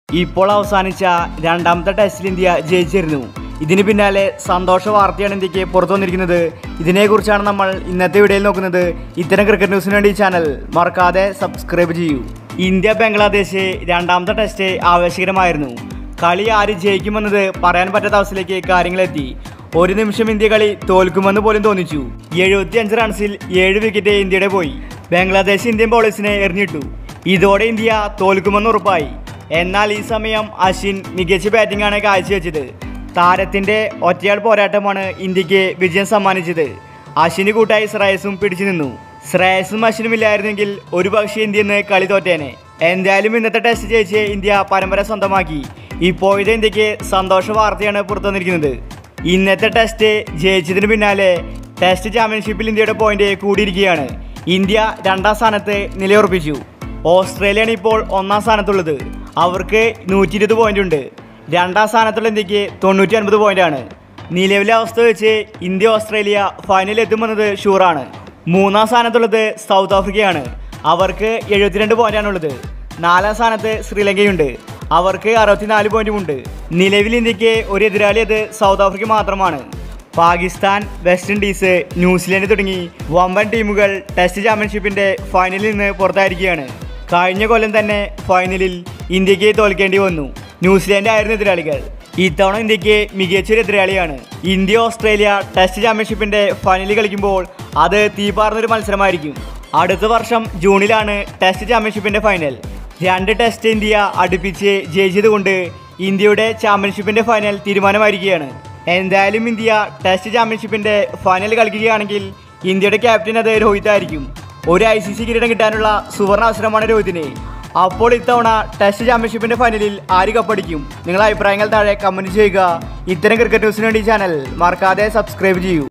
ഇപ്പോൾ അവസാനിച്ച രണ്ടാമത്തെ ടെസ്റ്റിൽ ഇന്ത്യ ജയിച്ചിരുന്നു. ഇതിന് പിന്നാലെ സന്തോഷ വാർത്തയാണ് ഇന്ത്യക്ക് പുറത്തു വന്നിരിക്കുന്നത്. ഇതിനെക്കുറിച്ചാണ് നമ്മൾ ഇന്നത്തെ വീഡിയോയിൽ നോക്കുന്നത്. ഇത്തരം ക്രിക്കറ്റ് ന്യൂസിന് വേണ്ടി ചാനൽ മറക്കാതെ സബ്സ്ക്രൈബ് ചെയ്യൂ. ഇന്ത്യ ബംഗ്ലാദേശ് രണ്ടാമത്തെ ടെസ്റ്റ് ആവേശകരമായിരുന്നു. കളി ആര് ജയിക്കുമെന്നത് പറയാൻ പറ്റാത്ത അവസ്ഥയിലേക്ക് കാര്യങ്ങളെത്തി. ഒരു നിമിഷം ഇന്ത്യ കളി തോൽക്കുമെന്ന് പോലും തോന്നിച്ചു. 75 റൺസിൽ 7 വിക്കറ്റ് ഇന്ത്യയുടെ പോയി. ബംഗ്ലാദേശ് ഇന്ത്യൻ ബോളേഴ്സിനെ എറിഞ്ഞിട്ടു. ഇതോടെ ഇന്ത്യ തോൽക്കുമെന്ന് ഉറപ്പായി. എന്നാൽ ഈ സമയം അശ്വിൻ മികച്ച ബാറ്റിംഗാണ് കാഴ്ചവെച്ചത്. താരത്തിൻ്റെ ഒറ്റയാൾ പോരാട്ടമാണ് ഇന്ത്യക്ക് വിജയം സമ്മാനിച്ചത്. അശ്വിന് കൂട്ടായി ശ്രേയസും പിടിച്ചു നിന്നു. ശ്രേയസും അശ്വിനും ഇല്ലായിരുന്നെങ്കിൽ ഒരുപക്ഷെ ഇന്ത്യ ഇന്ന് കളി തോറ്റേനെ. എന്തായാലും ഇന്നത്തെ ടെസ്റ്റ് ജയിച്ച് ഇന്ത്യ പരമ്പര സ്വന്തമാക്കി. ഇപ്പോഴത്തെ ഇന്ത്യക്ക് സന്തോഷ വാർത്തയാണ് പുറത്തു വന്നിരിക്കുന്നത്. ഇന്നത്തെ ടെസ്റ്റ് ജയിച്ചതിന് പിന്നാലെ ടെസ്റ്റ് ചാമ്പ്യൻഷിപ്പിൽ ഇന്ത്യയുടെ പോയിന്റ് കൂടിയിരിക്കുകയാണ്. ഇന്ത്യ 2ാം സ്ഥാനത്ത് നിലയുറപ്പിച്ചു. ഓസ്ട്രേലിയയാണ് ഇപ്പോൾ 1ാം സ്ഥാനത്തുള്ളത്. അവർക്ക് 120 പോയിന്റ് ഉണ്ട്. 2ാം സ്ഥാനത്തുള്ള ഇന്ത്യക്ക് 99 പോയിന്റാണ്. നിലവിലെ അവസ്ഥ വെച്ച് ഇന്ത്യ ഓസ്ട്രേലിയ ഫൈനലിൽ എത്തുമെന്നത് ഷുവറാണ്. 3ാം സ്ഥാനത്തുള്ളത് സൗത്ത് ആഫ്രിക്കയാണ്. അവർക്ക് 72 പോയിന്റാണുള്ളത്. 4ാം സ്ഥാനത്ത് ശ്രീലങ്കയുണ്ട്. അവർക്ക് 64 പോയിന്റുമുണ്ട്. നിലവിൽ ഇന്ത്യക്ക് ഒരു എതിരാളി അത് സൗത്ത് ആഫ്രിക്ക മാത്രമാണ്. പാകിസ്ഥാൻ, വെസ്റ്റ് ഇൻഡീസ്, ന്യൂസിലൻഡ് തുടങ്ങി വമ്പൻ ടീമുകൾ ടെസ്റ്റ് ചാമ്പ്യൻഷിപ്പിൻ്റെ ഫൈനലിൽ നിന്ന് പുറത്തായിരിക്കുകയാണ്. കഴിഞ്ഞ കൊല്ലം തന്നെ ഫൈനലിൽ ഇന്ത്യക്ക് തോൽക്കേണ്ടി വന്നു. ന്യൂസിലാൻഡ് ആയിരുന്നു എതിരാളികൾ. ഇത്തവണ ഇന്ത്യക്ക് മികച്ചൊരു എതിരാളിയാണ്. ഇന്ത്യ ഓസ്ട്രേലിയ ടെസ്റ്റ് ചാമ്പ്യൻഷിപ്പിൻ്റെ ഫൈനലിൽ കളിക്കുമ്പോൾ അത് തീപാർന്നൊരു മത്സരമായിരിക്കും. അടുത്ത വർഷം ജൂണിലാണ് ടെസ്റ്റ് ചാമ്പ്യൻഷിപ്പിൻ്റെ ഫൈനൽ. 2 ടെസ്റ്റ് ഇന്ത്യ അടുപ്പിച്ച് ജയിച്ചതുകൊണ്ട് ഇന്ത്യയുടെ ചാമ്പ്യൻഷിപ്പിൻ്റെ ഫൈനൽ തീരുമാനമായിരിക്കുകയാണ്. എന്തായാലും ഇന്ത്യ ടെസ്റ്റ് ചാമ്പ്യൻഷിപ്പിൻ്റെ ഫൈനൽ കളിക്കുകയാണെങ്കിൽ ഇന്ത്യയുടെ ക്യാപ്റ്റൻ അത് രോഹിത് ആയിരിക്കും. ഒരു ICC കിരീടം കിട്ടാനുള്ള സുവർണ അവസരമാണ് രോഹിതിന്. അപ്പോൾ ഇത്തവണ ടെസ്റ്റ് ചാമ്പ്യൻഷിപ്പിൻ്റെ ഫൈനലിൽ ആര് കപ്പടിക്കും? നിങ്ങളുടെ അഭിപ്രായങ്ങൾ താഴെ കമൻറ്റ് ചെയ്യുക. ഇത്തരം ക്രിക്കറ്റ് ന്യൂസിന് വേണ്ടി ചാനൽ മറക്കാതെ സബ്സ്ക്രൈബ് ചെയ്യൂ.